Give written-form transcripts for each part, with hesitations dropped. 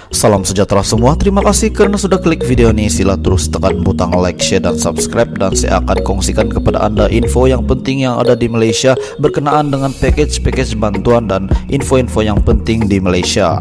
Salam sejahtera semua, terima kasih karena sudah klik video ini. Sila terus tekan butang like, share, dan subscribe. Dan saya akan kongsikan kepada Anda info yang penting yang ada di Malaysia berkenaan dengan package bantuan dan info-info yang penting di Malaysia.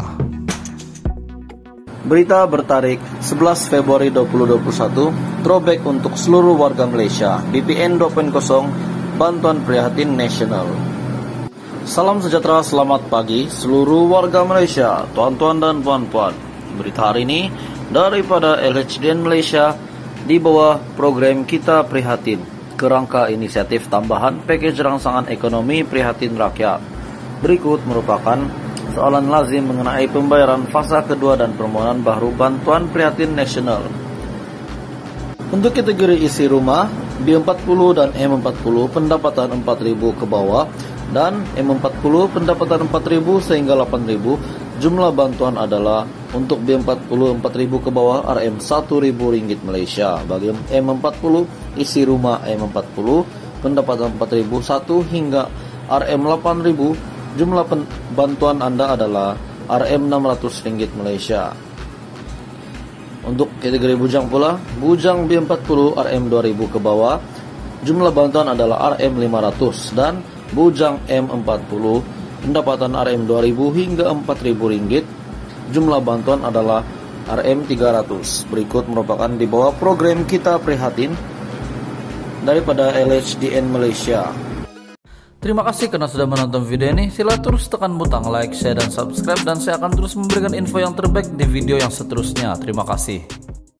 Berita bertarik 11 Februari 2021, throwback untuk seluruh warga Malaysia, BPN 2.0, bantuan prihatin nasional. Salam sejahtera, selamat pagi seluruh warga Malaysia, tuan-tuan dan puan-puan. Berita hari ini daripada LHDN Malaysia di bawah program Kita Prihatin, kerangka inisiatif tambahan package rangsangan ekonomi prihatin rakyat. Berikut merupakan soalan lazim mengenai pembayaran fasa kedua dan permohonan baru bantuan prihatin nasional. Untuk kategori isi rumah, B40 dan M40 pendapatan 4.000 ke bawah dan M40 pendapatan 4.000 sehingga 8.000, jumlah bantuan adalah untuk B40 4.000 ke bawah RM Rp1.000 Malaysia. Bagi M40 isi rumah M40 pendapatan 4.000 1 hingga RM 8.000, jumlah bantuan Anda adalah RM Rp600 Malaysia. Untuk kategori bujang pula, bujang B40 RM 2.000 ke bawah, jumlah bantuan adalah RM 500 dan bujang M40 pendapatan RM 2.000 hingga Rp4.000, jumlah bantuan adalah RM 300. Berikut merupakan di bawah program Kita Prihatin daripada LHDN Malaysia. Terima kasih karena sudah menonton video ini. Sila terus tekan butang like, share, dan subscribe, dan saya akan terus memberikan info yang terbaik di video yang seterusnya. Terima kasih.